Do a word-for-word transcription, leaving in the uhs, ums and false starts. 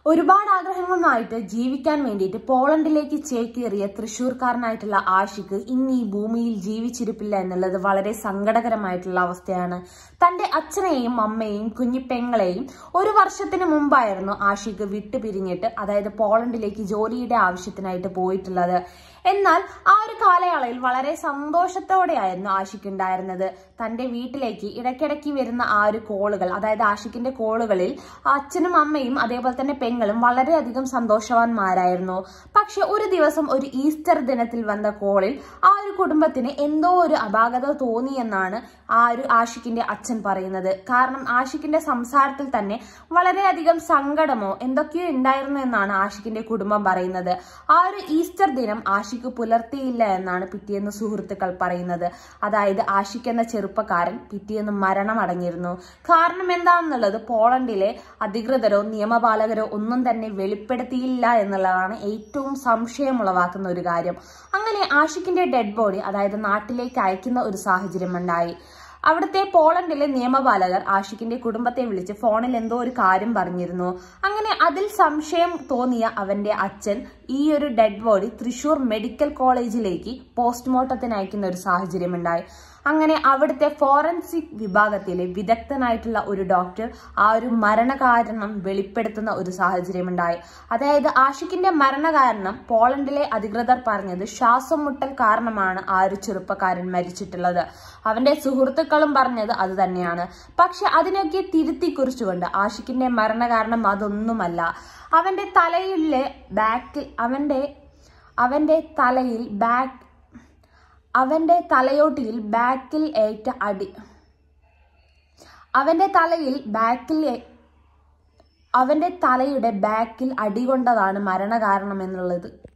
ഒരുപാട് ആഗ്രഹങ്ങളുമായിട്ട് ജീവിക്കാൻ വേണ്ടിയിട്ട് പോളണ്ടിലേക്ക് ചേക്കേറിയ തൃശ്ശൂർക്കാരനായിട്ടുള്ള ആഷിഖ് ഇന്ന് ഈ ഭൂമിയിൽ ജീവിച്ചിരിപ്പില്ല എന്നുള്ളത് വളരെ സങ്കടകരമായിട്ടുള്ള അവസ്ഥയാണ്. തന്റെ അച്ഛനെയും അമ്മയെയും കുഞ്ഞിപ്പെങ്ങളെയും ഒരു വർഷത്തിന് മുമ്പായിരുന്നു ആഷിഖ് വിട്ടുപിരിഞ്ഞിട്ട് അതായത് പോളണ്ടിലേക്ക് ജോലിയുടെ ആവശ്യത്തിനായിട്ട് പോയിട്ടുള്ളത്. എന്നാൽ ആ ഒരു കാലയളവിൽ വളരെ സന്തോഷത്തോടെയായിരുന്നു ആഷിഖ് ഉണ്ടായിരുന്നത്. തന്റെ വീട്ടിലേക്ക് ഇടയ്ക്കിടയ്ക്ക് വരുന്ന ആ ഒരു കോളുകൾ, അതായത് ആഷിഖിന്റെ കോളുകളിൽ അച്ഛനും അമ്മയും അതേപോലെ തന്നെ പെങ്ങളും വളരെയധികം സന്തോഷവാന്മാരായിരുന്നു. പക്ഷെ ഒരു ദിവസം ഒരു ഈസ്റ്റർ ദിനത്തിൽ വന്ന കോളിൽ ആ ഒരു കുടുംബത്തിന് എന്തോ ഒരു അപാകത തോന്നിയെന്നാണ് ആ ഒരു ആഷിഖിന്റെ അച്ഛൻ പറയുന്നത്. കാരണം ആഷിഖിന്റെ സംസാരത്തിൽ തന്നെ വളരെയധികം സങ്കടമോ എന്തൊക്കെയോ ഉണ്ടായിരുന്നു എന്നാണ് ആഷിഖിന്റെ കുടുംബം പറയുന്നത്. ആ ഒരു ഈസ്റ്റർ ദിനം ആഷിഖ് പുലർത്തിയില്ല എന്നാണ് പിറ്റേന്ന് സുഹൃത്തുക്കൾ പറയുന്നത്. അതായത് ആഷിഖ് എന്ന ചെറുപ്പക്കാരൻ പിറ്റേന്ന് മരണമടഞ്ഞിരുന്നു. കാരണം എന്താണെന്നുള്ളത് പോളണ്ടിലെ അധികൃതരോ നിയമപാലകരോ ഒന്നും തന്നെ വെളിപ്പെടുത്തിയില്ല എന്നുള്ളതാണ് ഏറ്റവും സംശയമുളവാക്കുന്ന ഒരു കാര്യം. അങ്ങനെ ആഷിഖിന്റെ ഡെഡ് ബോഡി അതായത് നാട്ടിലേക്ക് അയക്കുന്ന ഒരു സാഹചര്യം ഉണ്ടായി. അവിടുത്തെ പോളണ്ടിലെ നിയമപാലകർ ആഷിഖിന്റെ കുടുംബത്തെ വിളിച്ച് ഫോണിൽ എന്തോ ഒരു കാര്യം പറഞ്ഞിരുന്നു. അങ്ങനെ അതിൽ സംശയം തോന്നിയ അവന്റെ അച്ഛൻ ഈ ഒരു ഡെഡ് ബോഡി തൃശൂർ മെഡിക്കൽ കോളേജിലേക്ക് പോസ്റ്റ്മോർട്ടത്തിന് അയക്കുന്ന ഒരു സാഹചര്യം ഉണ്ടായി. അങ്ങനെ അവിടുത്തെ ഫോറൻസിക് വിഭാഗത്തിലെ വിദഗ്ധനായിട്ടുള്ള ഒരു ഡോക്ടർ ആ ഒരു മരണകാരണം വെളിപ്പെടുത്തുന്ന ഒരു സാഹചര്യം ഉണ്ടായി. അതായത് ആഷിഖിന്റെ മരണകാരണം പോളണ്ടിലെ അധികൃതർ പറഞ്ഞത് ശ്വാസം മുട്ടൽ കാരണമാണ് ആ ഒരു ചെറുപ്പക്കാരൻ മരിച്ചിട്ടുള്ളത്. അവന്റെ സുഹൃത്തുക്കളും പറഞ്ഞത് അത് തന്നെയാണ്. പക്ഷെ അതിനൊക്കെ തിരുത്തി കുറിച്ചുകൊണ്ട് ആഷിഖിന്റെ മരണകാരണം അതൊന്നുമല്ല. അവന്റെ തലയിലെ ബാക്കിൽ അവന്റെ അവന്റെ തലയിൽ ബാക്ക് അവന്റെ തലയോട്ടിയിൽ ബാക്കിൽ ഏറ്റ അടി അവന്റെ തലയിൽ ബാക്കിൽ അവന്റെ തലയുടെ ബാക്കിൽ അടികൊണ്ടതാണ് മരണകാരണം എന്നുള്ളത്